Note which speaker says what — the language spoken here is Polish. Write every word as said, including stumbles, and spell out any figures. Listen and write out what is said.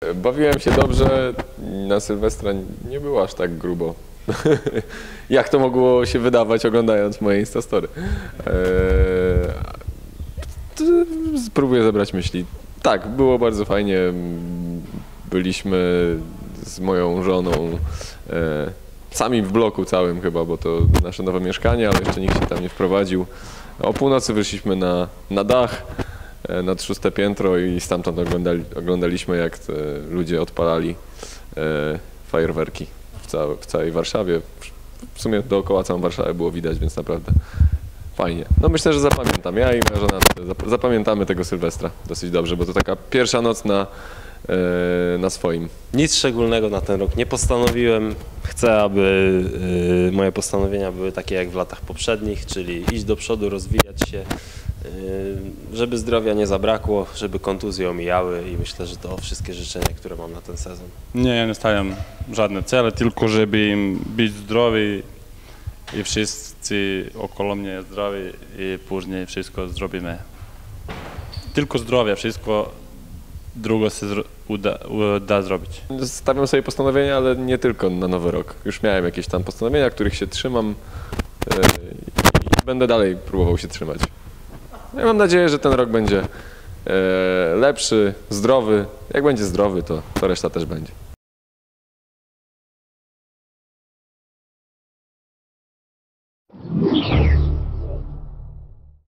Speaker 1: Bawiłem się dobrze, na Sylwestra nie było aż tak grubo. Jak to mogło się wydawać, oglądając moje Instastory. Eee, spróbuję zebrać myśli. Tak, było bardzo fajnie. Byliśmy z moją żoną e, sami w bloku całym chyba, bo to nasze nowe mieszkanie, ale jeszcze nikt się tam nie wprowadził. O północy wyszliśmy na, na dach, e, nad szóste piętro i stamtąd oglądali, oglądaliśmy, jak te ludzie odpalali e, fajerwerki w, całe, w całej Warszawie. W sumie dookoła całą Warszawę było widać, więc naprawdę fajnie. No myślę, że zapamiętam. Ja i moja żona zapamiętamy tego Sylwestra dosyć dobrze, bo to taka pierwsza noc na, na swoim.
Speaker 2: Nic szczególnego na ten rok nie postanowiłem. Chcę, aby moje postanowienia były takie jak w latach poprzednich, czyli iść do przodu, rozwijać się, żeby zdrowia nie zabrakło, żeby kontuzje omijały i myślę, że to wszystkie życzenia, które mam na ten sezon.
Speaker 3: Nie, ja nie stawiam żadne cele, tylko żeby być zdrowi i wszyscy około mnie zdrowi i później wszystko zrobimy. Tylko zdrowie, wszystko drugo się uda, uda zrobić.
Speaker 1: Stawiam sobie postanowienia, ale nie tylko na nowy rok. Już miałem jakieś tam postanowienia, których się trzymam i będę dalej próbował się trzymać. Ja mam nadzieję, że ten rok będzie lepszy, zdrowy. Jak będzie zdrowy, to, to reszta też będzie.